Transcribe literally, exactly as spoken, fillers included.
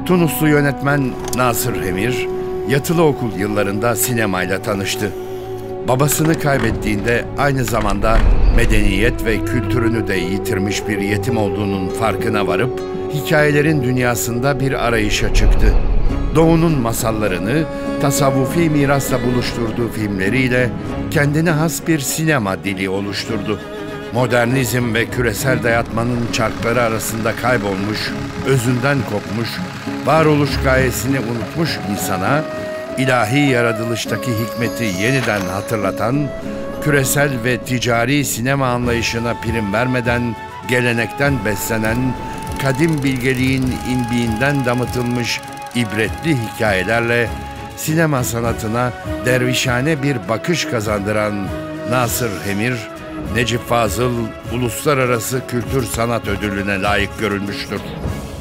Tunuslu yönetmen Nasır Hemir, yatılı okul yıllarında sinemayla tanıştı. Babasını kaybettiğinde aynı zamanda medeniyet ve kültürünü de yitirmiş bir yetim olduğunun farkına varıp hikayelerin dünyasında bir arayışa çıktı. Doğu'nun masallarını tasavvufi mirasla buluşturduğu filmleriyle kendine has bir sinema dili oluşturdu. Modernizm ve küresel dayatmanın çarkları arasında kaybolmuş, özünden kopmuş, varoluş gayesini unutmuş insana, ilahi yaratılıştaki hikmeti yeniden hatırlatan, küresel ve ticari sinema anlayışına prim vermeden gelenekten beslenen, kadim bilgeliğin imbiğinden damıtılmış ibretli hikayelerle sinema sanatına dervişhane bir bakış kazandıran Nasır Hemir, Necip Fazıl Uluslararası Kültür Sanat Ödülü'ne layık görülmüştür.